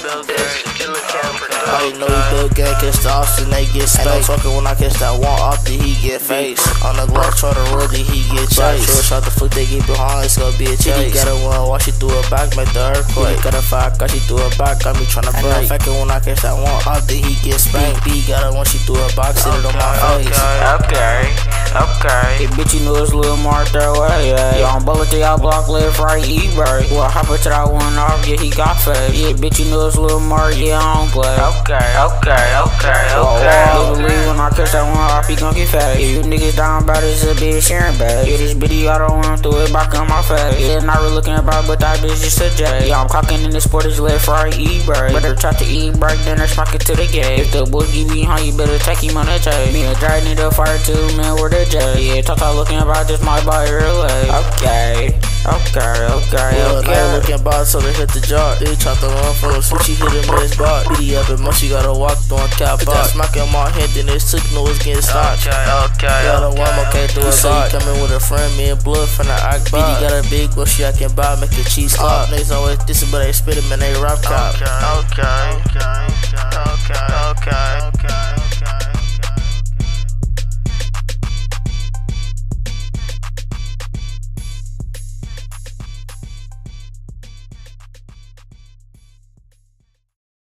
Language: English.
I know he build gang, catch the ops and they get spanked. Ain't no talking when I catch that one off, then he get faced. On the Glock, try to roll, then he get chased. Sure shot the flick, they get behind, it's gonna be a chase. He got a one, watch she threw it back, make the earthquake. Got a 5, got she threw it back, got me tryna break. Ain't no faking when I catch that one off, then he get spanked. B got a one, she threw it back, sit it on my face. Okay. Hey, bitch, you know it's Lil Mark that way, yeah. On bullet to y'all block, left, right, E-break. Well, hop into that one off, yeah, he got fake. Yeah, bitch, you know it's Lil Mark, yeah, I don't play. Okay. Believe when I catch that one off, he gon' get fake. Yeah, you niggas down about this a bitch sharing bag. Yeah, this video, I don't want to throw it back on my face. Yeah, not really looking about, but that bitch just a J. Yeah, I'm cocking in the sportage left, right, E-break. Better try to E-break, then let's rock it to the gate. If the boy give you behind, you better take him on the tape. Me and Dre need to fire too, man, where the J. Yeah, talk looking about this my body relay. Okay. Looking about so they hit the jar. They try to run for a switch, he hit him in his bar. BD up and much, you gotta walk through on cap bar. Smack in my head, then they took no, it's getting stopped. Got a one, okay, through his heart. Coming with a friend, me and blood from the act. BD got a big bush, I can buy, make a cheese clop. Niggas always dissing, but they spit him and they rap cop. Okay.